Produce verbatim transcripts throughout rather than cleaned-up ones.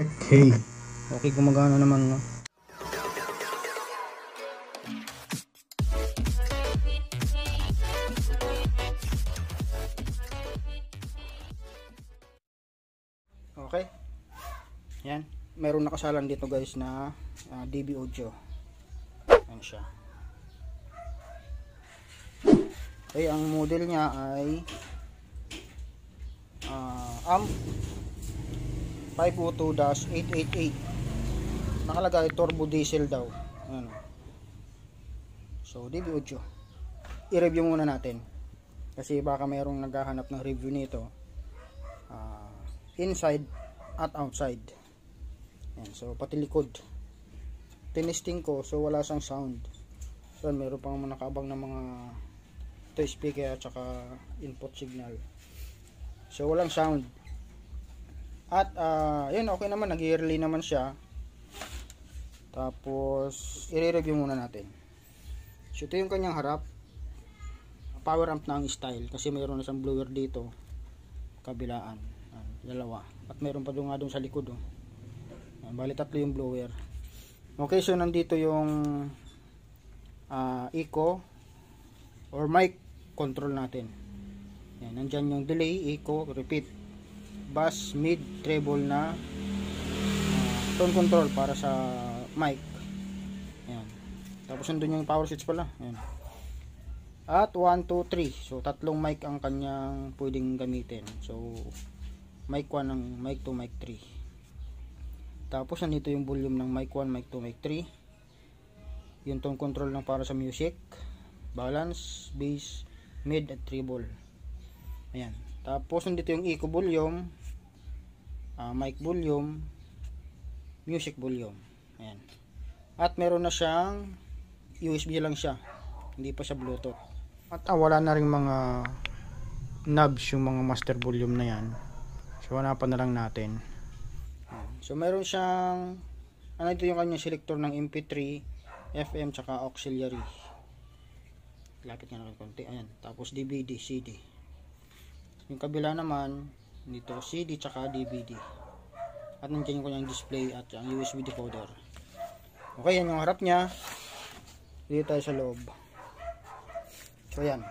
Okay. Okay, gumagana naman, no? Okay. Yan. Meron nakasalang dito guys na uh, D B audio. Yan siya. Okay, ang model niya ay uh, A M five oh two dash eight eight eight. Nakalagay turbo diesel daw. Ayan. So D B audio. I-review muna natin. Kasi baka mayroong naghahanap ng review nito. Uh, inside at outside. Ayan. So pati likod. Tinesting ko, so wala siyang sound. So meron pang nakaabang ng mga to speaker at saka input signal. So walang sound. At uh, yun, okay naman, nag-early naman siya. Tapos i-review muna natin. So ito yung kanyang harap. Power amp na ang style kasi mayroon na siyang blower dito kabilaan. Ayan, dalawa. At mayroon pa doon nga doon sa likod, oh. Ayan, bali tatlo yung blower. Okay, so nandito yung uh, echo or mic control natin. Yan, nandyan yung delay, echo, repeat, bass, mid, treble na uh, tone control para sa mic. Yan. Tapos nandun yung power switch pala. Yan. At one, two, three. So tatlong mic ang kanyang pwedeng gamitin. So mic one ng mic two, mic three. Tapos nandito yung volume ng mic one, mic two, mic three. Yung tone control ng para sa music, balance, bass, mid at treble. Ayan. Tapos nandito yung echo volume, uh, mic volume, music volume. Ayan. At meron na siyang U S B lang siya. Hindi pa siya Bluetooth. At ah, wala na rin mga knobs yung mga master volume na yan. So hanapan na lang natin. So meron siyang ano, ito yung kanyang selector ng M P three, F M tsaka auxiliary. Lapit nga natin konti. Ayan. Tapos D V D, C D. Yung kabila naman dito C D tsaka D V D. At nandiyan yung kanyang display at ang U S B decoder. Okay, yan yung harap niya. Dito tayo sa loob. So yan.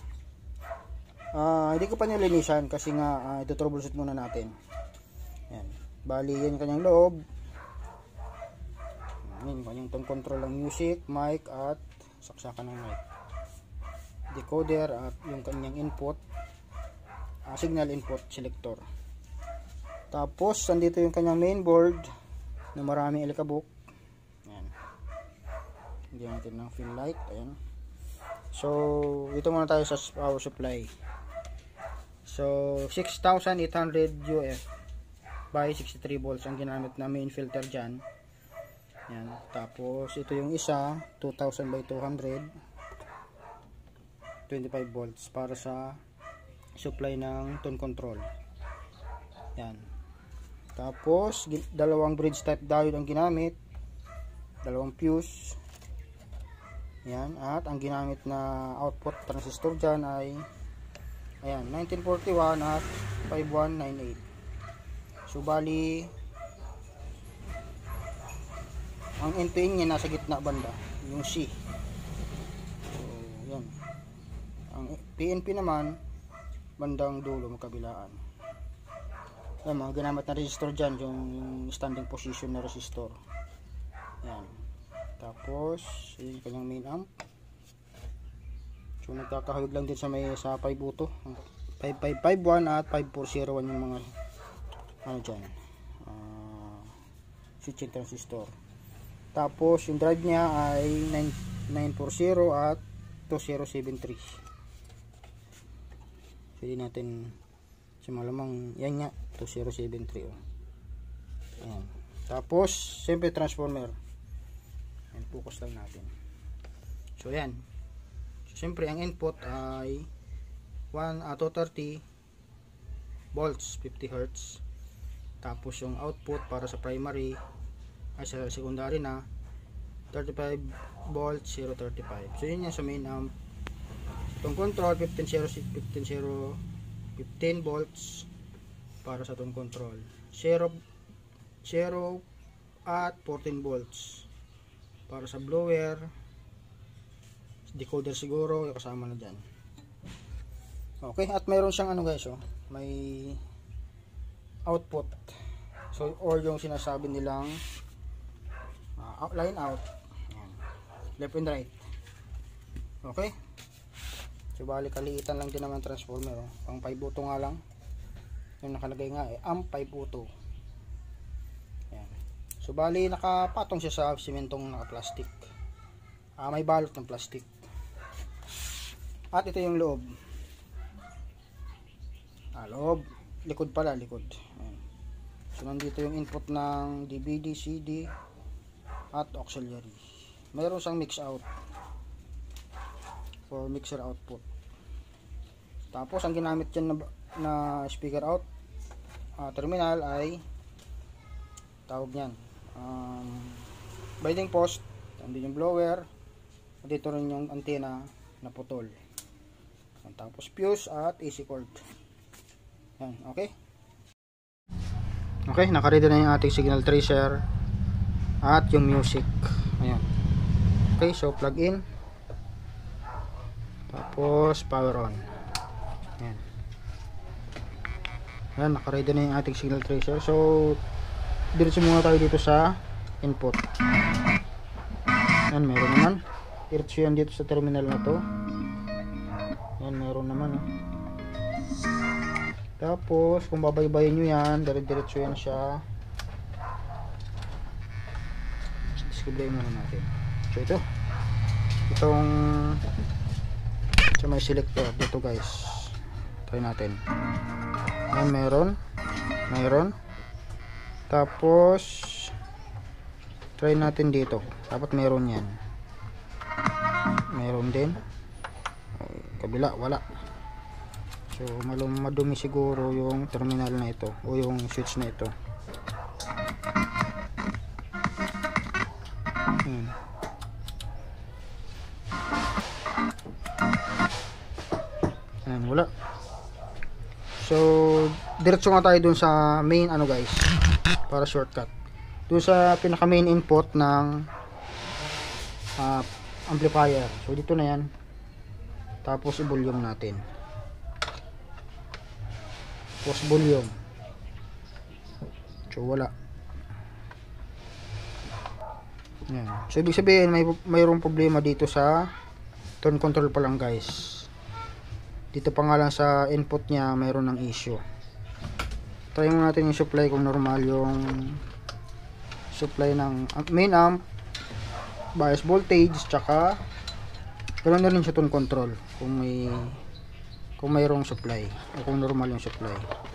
Uh, hindi ko pa nilinisan kasi nga uh, ito troubleshoot muna natin. Yan. Bali yan yung kanyang loob. Yan yung kanyang tone control ng music, mic at saksakan ng mic. Decoder at yung kanyang input, uh, signal input selector. Tapos andito yung kanyang mainboard na maraming alikabok. Yan. Hindi natin ng fill light. Ayan. So ito muna tayo sa power supply. So six thousand eight hundred U F by sixty-three volts ang ginamit na main filter dyan. Yan. Tapos ito yung isa two thousand by two hundred, twenty-five volts para sa supply ng tone control. Yan. Tapos dalawang bridge type diode ang ginamit, dalawang fuse. Yan. At ang ginamit na output transistor dyan ay ayan, nineteen forty-one at five one nine eight. So bali ang N P N niya nasa gitna banda, yung C. So yan. Ang P N P naman bandang dulo magkabilaan. Yan, mga ginamit na resistor dyan, yung standing position na resistor. Yan. Tapos yun yung kanyang main amp. So nagkakahawig lang din sa may sa five oh two, five five five one at five four zero one yung mga ano dyan, uh, switching transistor. Tapos yung drive niya ay nine forty at two zero seven three. Pwede natin sa malamang yan nga two zero seven three, oh. Ayan. Tapos siyempre transformer. Ayan, focus lang natin. So yan. So siyempre ang input ay one uh, two thirty volts, fifty hertz. Tapos yung output para sa primary ay sa secondary na thirty-five volts, zero thirty-five. So yun yung sa main amp. Itong control fifteen zero fifteen volts para sa tone control. zero zero at fourteen volts para sa blower, decoder siguro kasama na dyan. Okay, at mayroon siyang ano guys, oh, may output, so or yung sinasabi nilang uh, line out. Ayan. Left and right. Okay, so bali kaliitan lang din naman transformer, oh. Pang five auto nga lang yung nakalagay nga eh, amp five auto. Ayan. So bali nakapatong siya sa simentong naka-plastic, ah, may balot ng plastic. At ito yung loob, ah, loob, likod pala, likod. Ayan. So nandito yung input ng D V D, C D at auxiliary. Mayroon siyang mix out for mixer output. Tapos ang ginamit dyan na, na speaker out uh, terminal ay tawag nyan um, binding post, andun yung blower, dito rin yung antena na putol. Tapos fuse at A C cord. Yan, okay. Okay, naka-ready na yung ating signal tracer at yung music. Ayan. Okay, so plug in. Tapos power on. Ayan. Ayan, naka-ready na yung ating signal tracer. So diretso muna tayo dito sa input. Ayan, meron naman. Diretso yan dito sa terminal na to. Ayan, meron naman, oh. Tapos kung babaybayin nyo yan, dire-diretso yan siya. Display muna natin. So ito, itong so may selector dito guys, try natin. Ayan, meron meron tapos try natin dito, dapat meron yan, meron din. Kabila wala. So malum madumi siguro yung terminal na ito o yung switch na ito. hmm. Ayan, wala. So diretso nga tayo dun sa main ano guys, para shortcut dun sa pinaka main input ng uh, amplifier. So dito na yan, tapos i-volume natin, tapos volume. So wala. Yan. So ibig sabihin may mayroong problema dito sa tone control pa lang guys. Dito pa nga lang sa input niya mayroon ng issue. Try mo natin yung supply kung normal yung supply ng main amp, bias voltage, tsaka ganoon na rin sa tone control kung may kung mayroong supply o kung normal yung supply.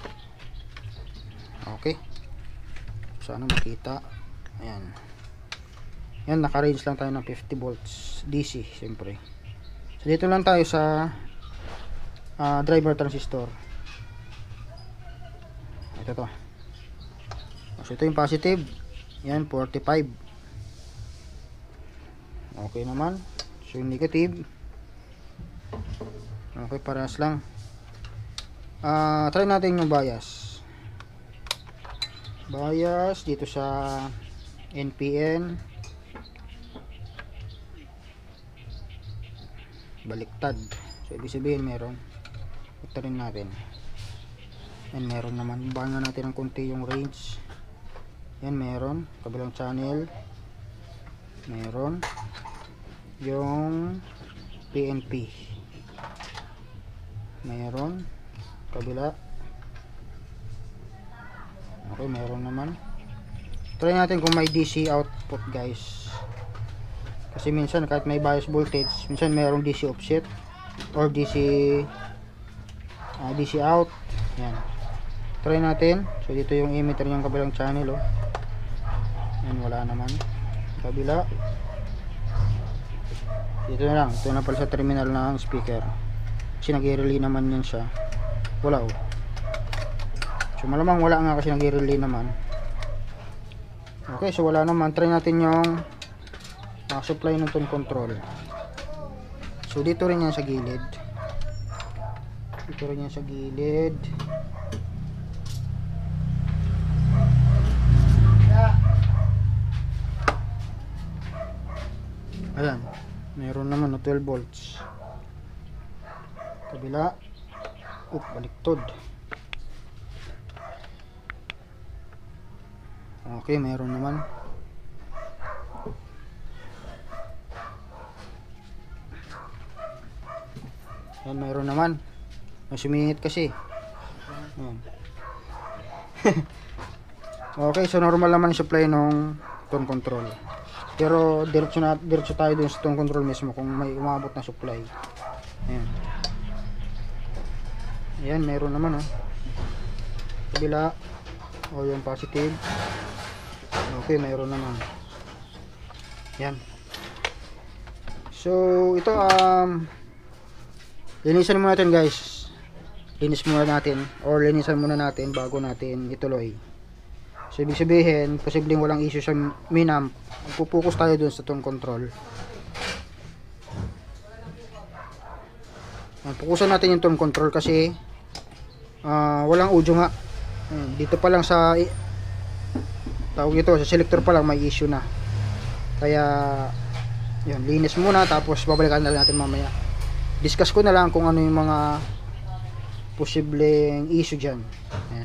Okay, sana makita. Ayan, yan, naka-range lang tayo ng fifty volts D C siyempre. So dito lang tayo sa uh, driver transistor. Ito to. So ito yung positive, yan forty-five. Okay naman. So yung negative, okay, parehas lang. Uh, try natin yung bias. Bias dito sa N P N. Baliktad. So ibig sabihin meron. Ito rin natin. Yan, meron naman. Banga natin ng konti yung range. Yan, meron. Kabilang channel. Meron. Yung P N P. Meron. Kabila. Okay, meron naman. Try natin kung may D C output guys. Kasi minsan kahit may bias voltage, minsan mayroong D C offset or D C uh, D C out. Yan. Try natin. So dito yung emitter yung kabilang channel, oh. Yan, wala naman. Kabila. Dito na lang. Ito na pala sa terminal ng speaker. Kasi nag-relay naman yan siya. Wala, oh. So malamang wala nga kasi nag-relay naman. Okay, so wala naman. Try natin yung uh, supply ng tone control. So dito rin yan sa gilid. Dito rin yan sa gilid. Ayan, meron naman no, twelve volts. Kabila. Up, baliktod. Okay, meron naman. Ayan, meron naman. May sumingit kasi. Ayan. Okay, so normal naman yung supply ng tone control. Pero diretso na diretso tayo dun sa tone control mismo kung may umabot na supply. Ayan. Ayan, meron naman oh. Kabila. O yung positive. Okay, meron naman. Ayan. So, ito um linisan muna natin guys. Linis muna natin or linisan muna natin bago natin ituloy. So ibig sabihin, posibleng walang issue sa minamp. Magpo-focus tayo dun sa tone control. Fokusan natin yung tone control kasi uh, walang audio nga. Dito pa lang sa tawag ito, sa selector pa lang may issue na. Kaya yun, linis muna tapos babalikan na natin mamaya. Discuss ko na lang kung ano yung mga posibleng issue dyan. Ayan.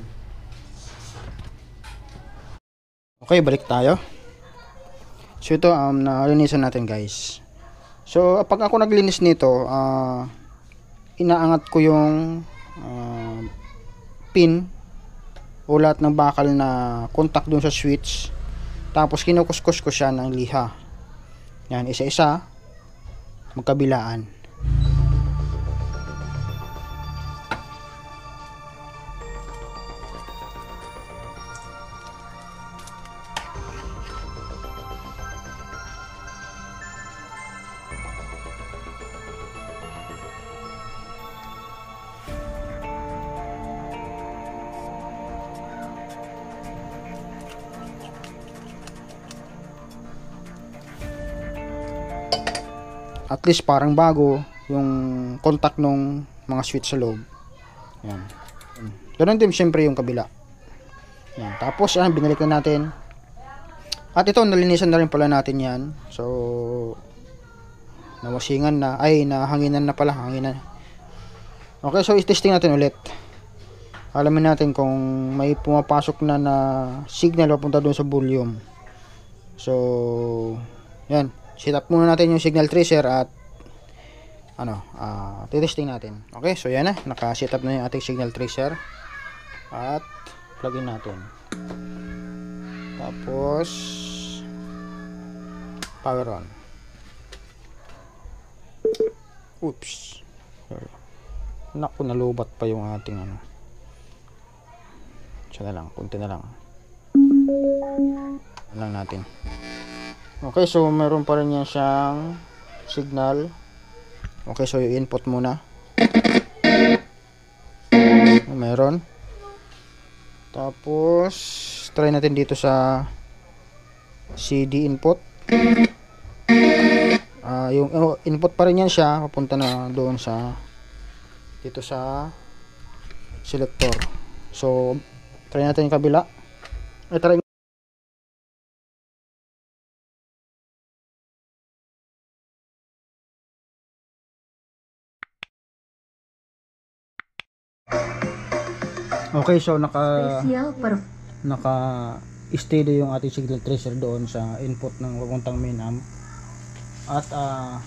Okay, balik tayo. So ito, um, nalinisan natin guys. So pag ako naglinis nito, uh, inaangat ko yung uh, pin o lahat ng bakal na contact dun sa switch. Tapos kinukuskus ko siya ng liha. Yan, isa-isa magkabilaan. At least parang bago yung contact nung mga switch sa loob. Yan. Ganun din syempre yung kabila. Yan. Tapos yan, binalikan natin. At ito, nalinisan na rin pala natin yan. So, nawasingan na. Ay, nahanginan na pala. Hanginan. Okay, so i-testing natin ulit. Alamin natin kung may pumapasok na na signal papunta doon sa volume. So, yan. Set up muna natin yung signal tracer at ano, uh, titesting natin. Okay, so yan na, naka-set up na yung ating signal tracer at plug in natin. Tapos power on. Oops. Sorry. Naku, nalubat pa yung ating ano. Siya na lang, kunti na lang. Ano lang natin. Okay, so meron pa rin yan siyang signal. Okay, so yung input muna. Meron. Tapos try natin dito sa C D input. Uh, yung oh, input pa rin yan siya. Papunta na doon sa dito sa selector. So try natin yung kabila. Eh, try Okay, so naka naka steady yung ating signal tracer doon sa input ng papuntang main amp. At uh,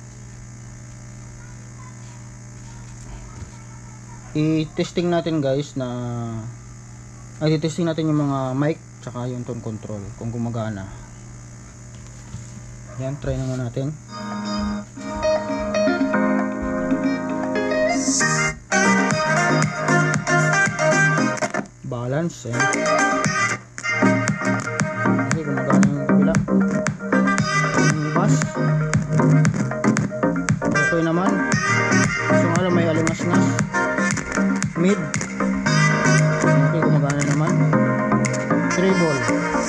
i-testing natin guys na ay i-testing natin yung mga mic tsaka yung tone control kung gumagana. Yan, try naman natin. Balance eh. Kasi gumagana yung kabila. Yung bass okay naman. So alam, may alingas-ngas. Mid okay, gumagana naman. Treble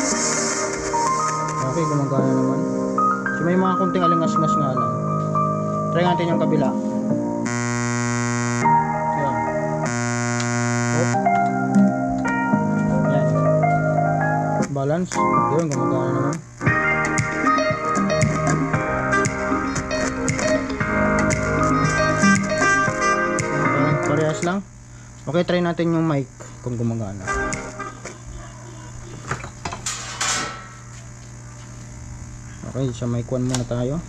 okay, gumagana naman. So may mga kunting alingas-ngas nga lang. Try natin yung kabila. Balance, yun, gumagana naman. Okay, try natin yung mic kung gumagana. Okay, sa mic one muna tayo.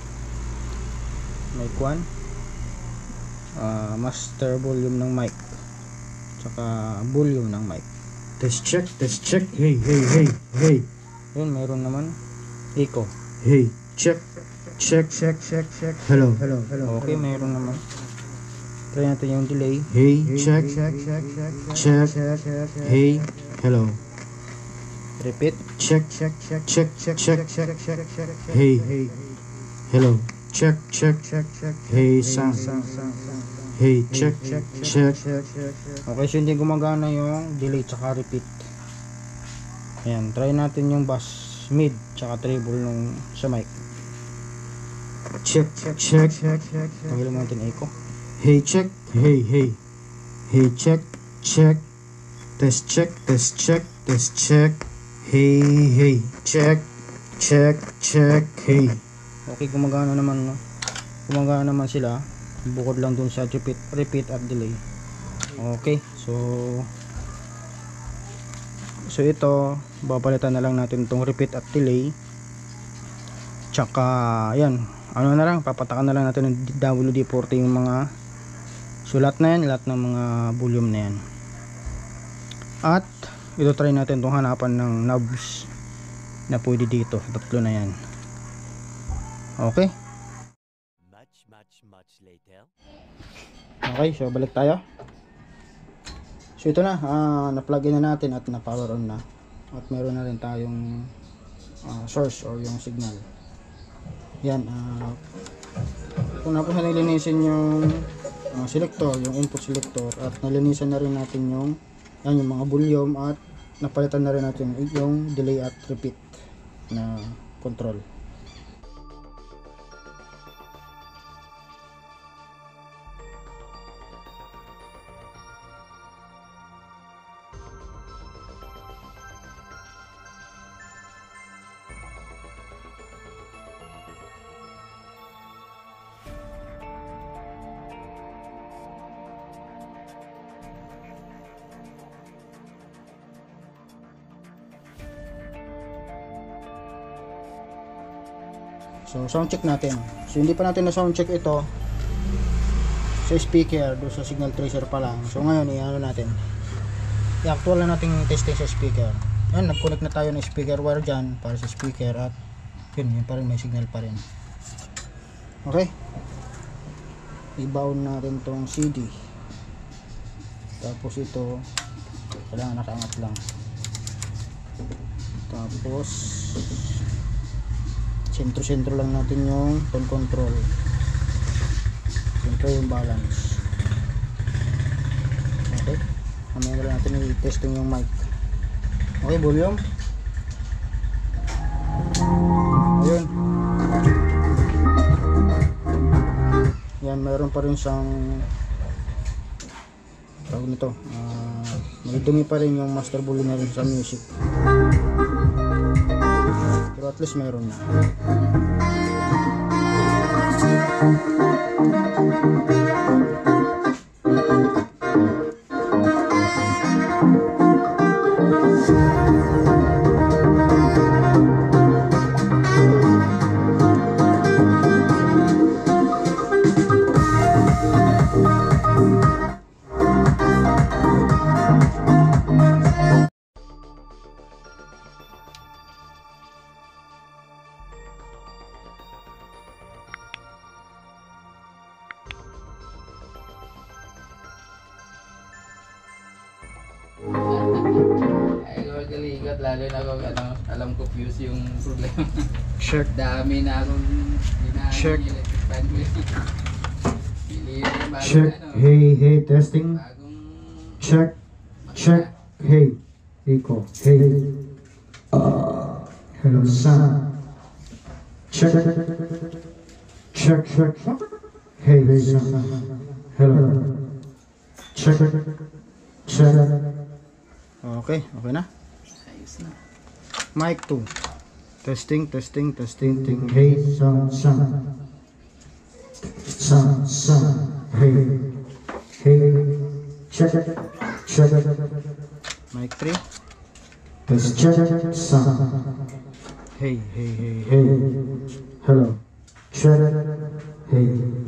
Mic one. Uh, master volume ng mic. Tsaka volume ng mic. Test check, test check. Hey, hey, hey, hey. Yun, meron naman. Echo. Hey, check. Check, check, check, check. Hello, hello, hello. Okay, meron naman. Try natin yung delay. Hey, check, check, check, check, check. Hey, hello. Repeat. Check, check, check, check, check, check, check, check, check. Hey, hey, hello. Check, check, check, check. Hey, sound. Hey, check, check, check. Okay, so hindi gumagana yung delay tsaka repeat. Ayan, try natin yung bass, mid, tsaka treble nung sa mic. Check, check, check, check, check. Tanggalin mo natin echo. Hey, check. Hey, hey. Hey, check, check. Test check, test check, test check. Hey, hey. Check, check, check. Hey. Okay, gumagana naman, no? Gumagana naman sila. Bukod lang dun sa repeat, repeat at delay. Okay, so so ito, babalitan na lang natin itong repeat at delay. Tsaka, yan, ano na lang, papatakan na lang natin ng W D forty yung mga sulat na yan, lahat ng mga volume na yan. At ito, try natin itong hanapan ng knobs na pwede dito, tatlo na yan. Okay. Much, much, much later. Okay, so balik tayo. So ito na, uh, na-plug in na natin at na-power on na. At meron na rin tayong uh, source or yung signal. Yan, uh, kung napos na nilinisin yung uh, selector, yung input selector, at nalinisan na rin natin yung, yan, yung mga volume, at napalitan na rin natin yung delay at repeat na control. So sound check natin. So hindi pa natin na sound check ito sa speaker, do sa signal tracer pa lang. So ngayon i-ano natin, i-actual na natin testing sa speaker. Yan, nag-connect na tayo ng speaker wire dyan para sa speaker, at yun, yun pa rin, may signal pa rin. Okay, i-bound natin tong C D, tapos ito kailangan nakaangat lang, tapos sentro-sentro lang natin yung tone control, sentro yung balance. Okay, mamaya na natin i-testing yung mic. Okay, volume. Ayun, yan, mayroon pa rin siyang tawag nito, uh, may dumi pa rin yung master volume na rin sa music, pero at least mayroon na. Kaligot, lalo na ako, ano, alam ko fuse yung problema. Check. Dami na akong ginamit Check. yung electric fan ko. Pili yung bagong Check. ano, Hey, hey, testing. bagong Check. Check. Hey. Echo. Hey. Uh, hello, sound. Check. Check. Check. Hey, hey, sound. Hello. Check. Check. Okay, okay na. ayos na. Mic two. Testing, testing, testing, testing. Hey, sound, sound. Sound, sound. Hey. Hey. check, check, Mic three. test check, sound. Hey, hey, hey, hey, hello, check, hey.